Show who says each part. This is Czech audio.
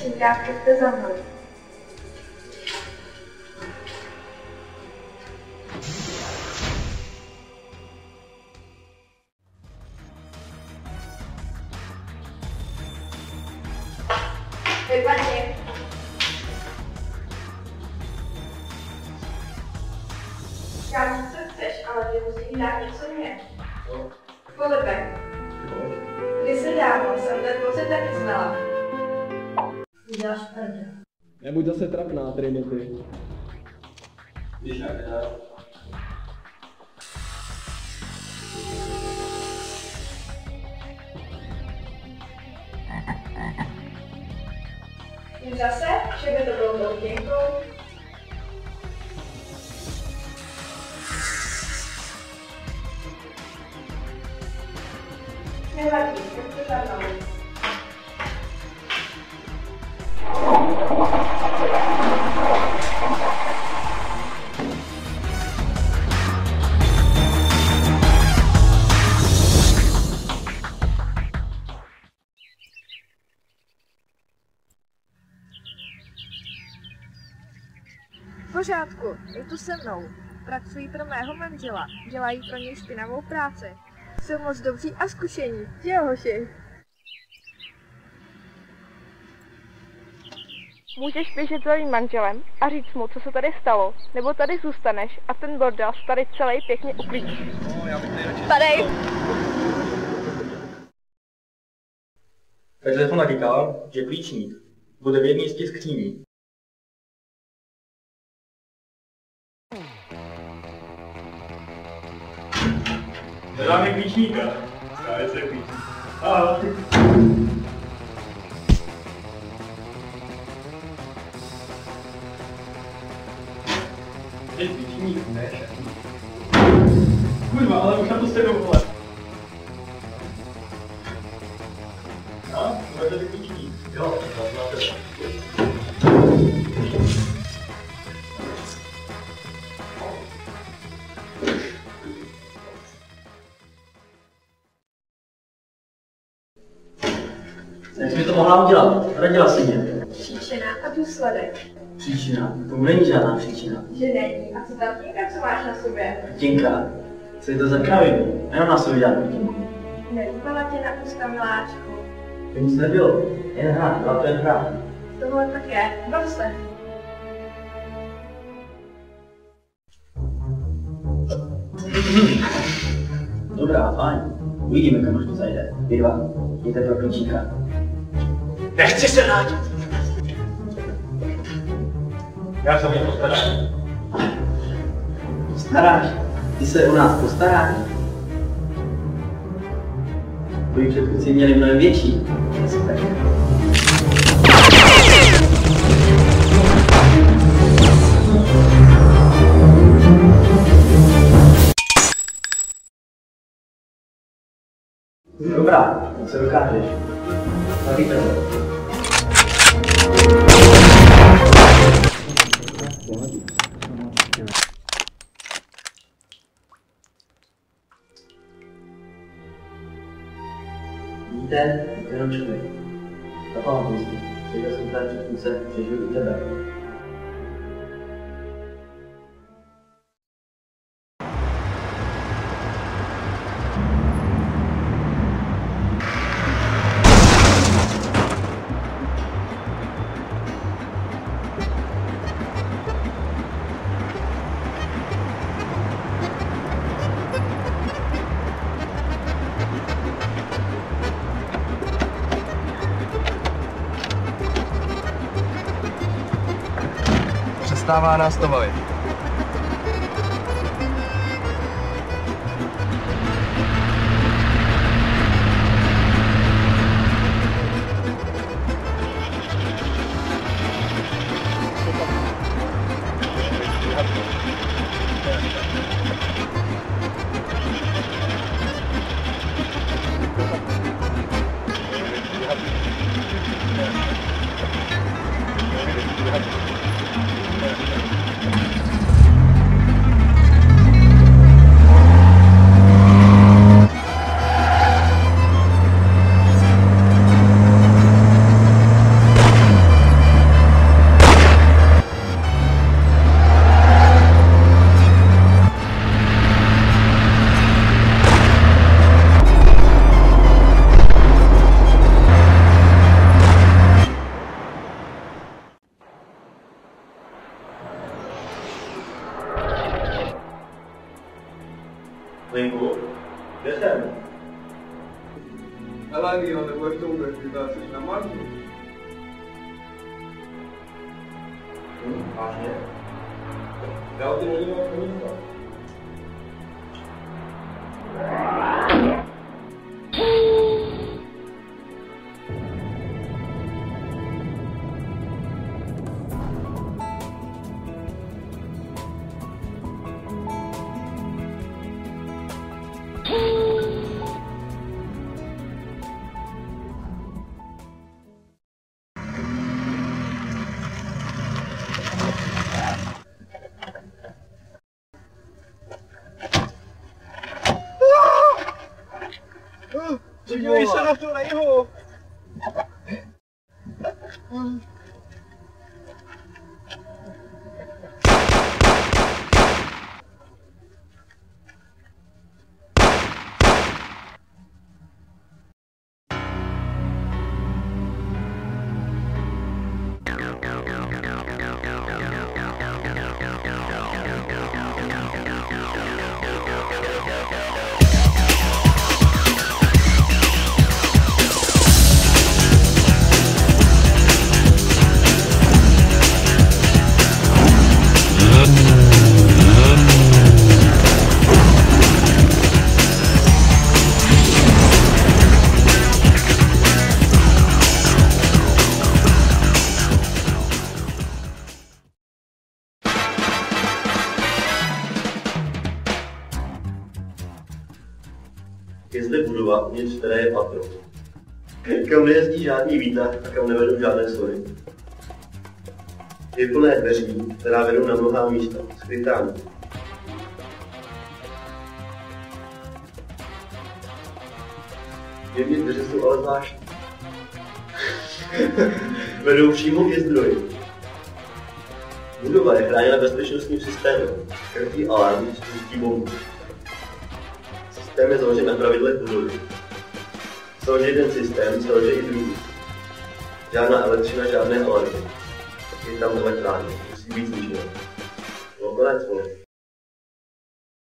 Speaker 1: Prosím, pojďte za mnou. Vypadně. Říkám, co chceš, ale ty musíš dát něco mě.
Speaker 2: Co?
Speaker 1: Polibek. Kdysi dávno jsem ten pocit taky znala. Uděláš prdel.
Speaker 2: Nebuď zase trapná, Trinity. Víš jak já?
Speaker 1: Už zase, že by to bylo velděnkou. Nevadí, pojďte za mnou.
Speaker 3: V pořádku, je tu se mnou. Pracují pro mého manžela, dělají pro něj špinavou práci. Jsou moc dobří a zkušení, že jo, hoši? Můžeš běžet za mým manželem a říct mu, co se tady stalo, nebo tady zůstaneš a ten bordel se tady celý pěkně uklidí. Tady!
Speaker 4: Tak telefon nakýkal, že klíčník bude v jedné z těch skříní. Dáme klíčníka. Stále se klíčník. Ahoj. Teď klíčník, ne? Kurva, ale už na to stejnou vole. A? Uvedete klíčník. Jo, to znáte.
Speaker 5: Jak jsi mi to mohla udělat? Radila si mě.
Speaker 1: Příčina a důsledek.
Speaker 5: Příčina? To není žádná příčina.
Speaker 1: Že není. A co ta týka, co máš na sobě?
Speaker 5: Tinka, co je to za kravinu? Jenom na sobě žádnou tinku.
Speaker 1: Nevypala tě na ústa, miláčku.
Speaker 5: To nic nebylo. Jen hra, byla to jen hra.
Speaker 1: Tohle také. Bav se.
Speaker 5: Dobrá, fajn. Uvidíme, kam až to zajde. Vy dva, jděte pro klíčíka.
Speaker 4: Nechci se vrátit! Já se o mě postarám.
Speaker 5: Postaráš? Ty se o nás postaráš? Tvoji předchůdci měli mnohem větší. Dobrá, co dokážeš? Taky to. Víte, jenom člověk. Zapamatuj si, přijde jsem tady předchůdce, přežiju i tebe.
Speaker 2: Přestává nás to bavit.
Speaker 5: Synku, kde jsem?
Speaker 2: Elanio, nebudeš to vůbec vydat, jsi na Marsu.
Speaker 5: Vážně?
Speaker 2: Dal ty lidi na koníka. Podívej se na to na jeho!
Speaker 5: Je zde budova, uvnitř které je patro. Kam nejezdí žádný výtah a kam nevedou žádné svory. Je plné dveří, která vedou na mnohá místa, skrytá. Jevně dveře jsou ale zvláštní. Vedou přímo ke zdroji. Budova je chráněna bezpečnostním systémem, každý alarm spustí bombu. Systém je založen na pravidlech budovy. Selže jeden systém, selže i druhý. Žádná elektřina, žádné alarmy. Je tam elektrárny, musí být zničené. No konec, vole.